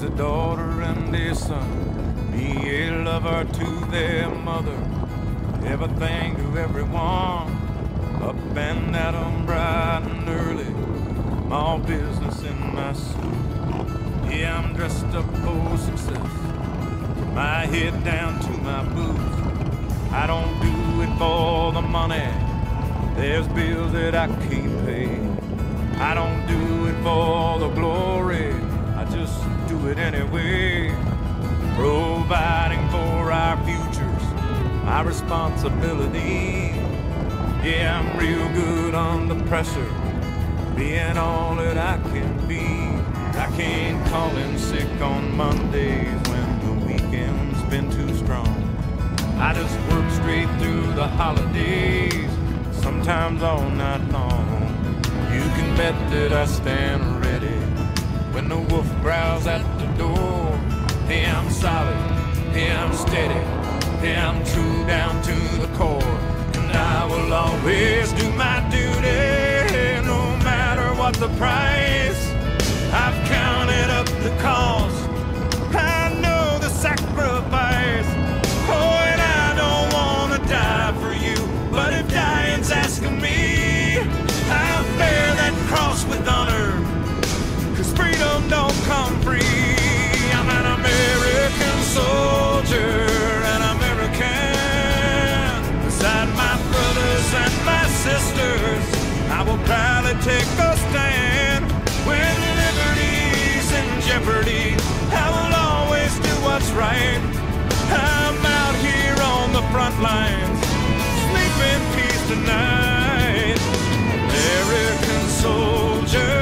raise a daughter and a son, be a lover to their mother, everything to everyone, up and at 'em bright and early, all business in my suit. Yeah, I'm dressed up for success, from my head down to my boots. I don't do it for the money, there's bills that I can't pay. I don't do it for the glory, I just do it anyway. Providing for our futures, my responsibility. Yeah, I'm real good under pressure, being all that I can be. I can't call in sick on Mondays when the weekend's been too strong. I just work straight through the holidays, sometimes all night long. You can bet that I stand ready when the wolf growls at the door. Hey, I'm solid, hey, I'm steady, hey, I'm true down to the core. And I will always do my duty, no matter what the price. I've counted up the cost, I know the sacrifice. Oh, and I don't wanna die for you, but if dying's asking me, I'll bear that cross with honor, 'cause freedom don't come free. I'm an American soldier, an American. Beside my brothers and my sisters, I will proudly take a stand. When liberty's in jeopardy, I will always do what's right. I'm out here on the front lines, sleep in peace tonight. American soldier,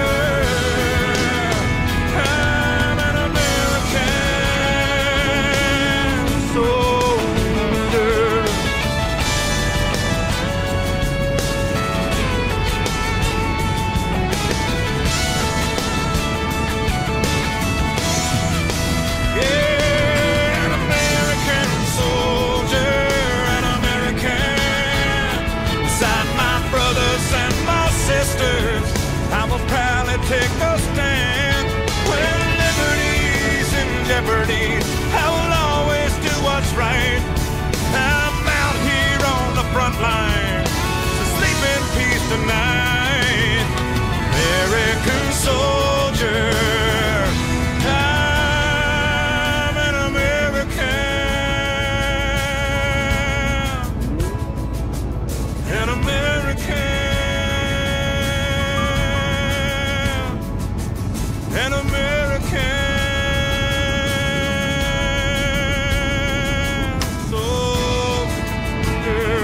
I'm an American soldier. Yeah, an American soldier, an American. Beside my brothers and my sisters, I will proudly take a stand. When liberty's in jeopardy, I will always do what's right. I'm out here on the front line, so sleep in peace tonight. American soldier, I'm an American, an American. An American soldier.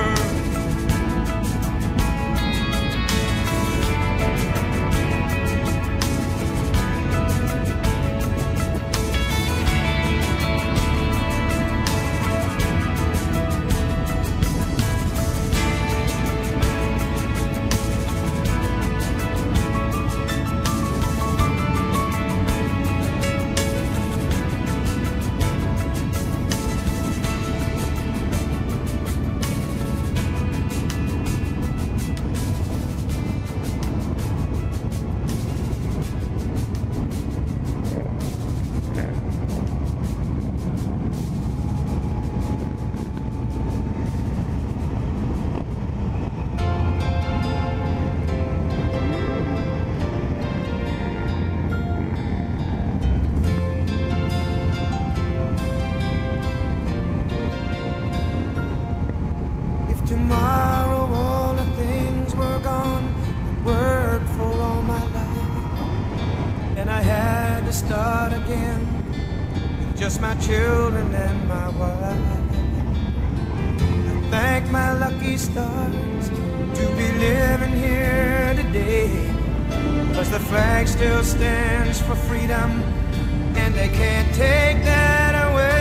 Tomorrow all the things were gone, worked for all my life, and I had to start again with just my children and my wife. I thank my lucky stars to be living here today, 'cause the flag still stands for freedom, and they can't take that away.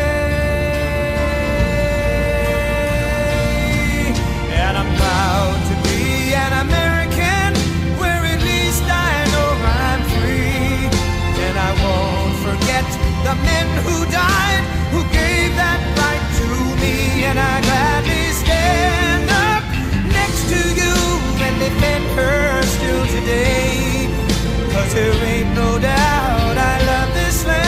And I'm proud to be an American, where at least I know I'm free. And I won't forget the men who died, who gave that right to me. And I gladly stand up next to you and defend her still today, 'cause there ain't no doubt I love this land.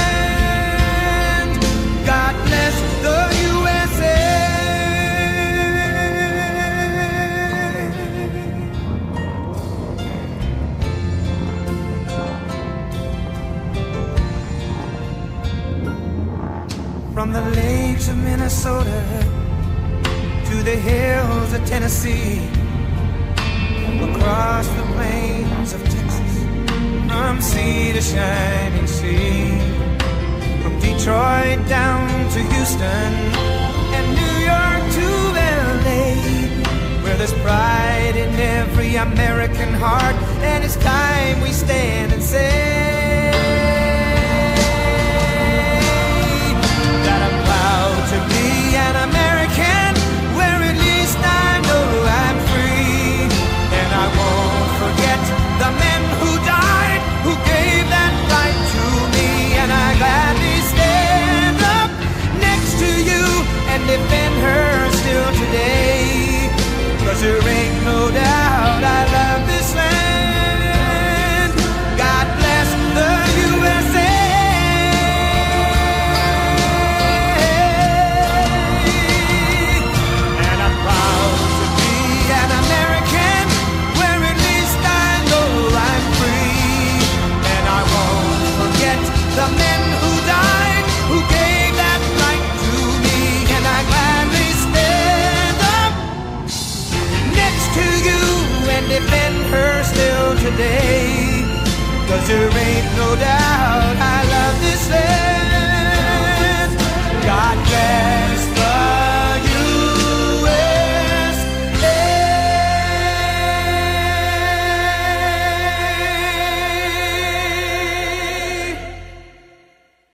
From the lakes of Minnesota to the hills of Tennessee, across the plains of Texas, from sea to shining sea, from Detroit down to Houston and New York to LA, where there's pride in every American heart, and it's time we stand and say that I'm proud to be an American, where at least I know I'm free. And I won't forget the men who died, who gave that right to me. And I gladly stand up next to you and defend her still today, 'cause there ain't no doubt I love this land. God bless the USA. And I'm proud to be an American, where at least I know I'm free. And I won't forget the men who died, who gave that right to me. And I gladly stand up next to you and defend her still today, 'cause there ain't no doubt I